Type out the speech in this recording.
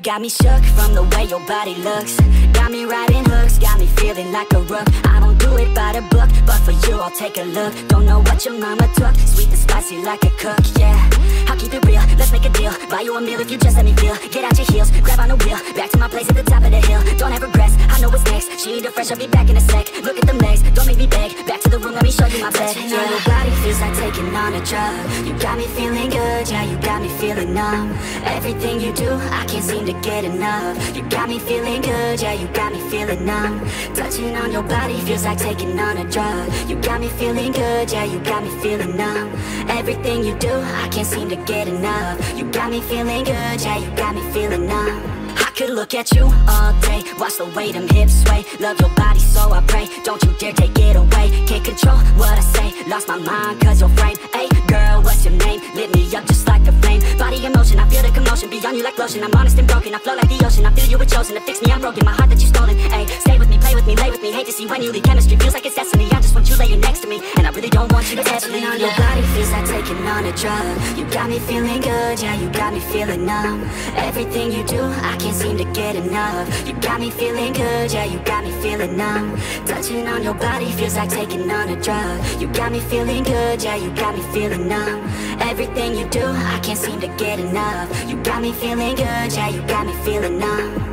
got me shook from the way your body looks. Got me riding hooks, got me feeling like a rook. I don't do it by the book, but for you I'll take a look. Don't know what your mama took, sweet and spicy like a cook, yeah. I'll keep it real, let's make a deal. Buy you a meal if you just let me feel. Get out your heels, grab on the wheel. Back to my place at the top of the hill. Don't have regrets, I know what's next. She need a fresh, I'll be back in a sec. Look at them legs, don't make me beg. Back to the room, let me show you my bed. Touching on your body feels like taking on a drug. You got me feeling good, yeah, you got me feeling numb. Everything you do, I can't seem to get enough. You got me feeling good, yeah, you got me feeling numb. Touching on your body feels like taking on a drug. You got me feeling good, yeah, you got me feeling numb. Everything you do, I can't seem to get enough. You got me feeling good, yeah, you got me feeling numb. I could look at you all day, watch the way them hips sway. Love your body, so I pray, don't you dare take it away. Can't control what I say, lost my mind cause your frame. Hey girl, what's your name? Lit me up just like a flame. Body in motion, I feel the commotion, beyond you like lotion. I'm honest and broken, I flow like the ocean. I feel you were chosen to fix me, I'm broken. My heart that you stolen, hey. Stay with me, play with me, lay with me. Hate to see when you leave, chemistry feels like it's destiny. I just want you laying next to me, and I really don't want you to ever leave. On your body feels like taking on a drug. You got me feeling good, yeah, you got me feeling numb. Everything you do, I can't seem to get enough. You got me feeling good, yeah, you got me feeling numb. Touching on your body feels like taking on a drug. You got me feeling good, yeah, you got me feeling numb. Everything you do, I can't seem to get enough. You got me feeling good, yeah, you got me feeling numb.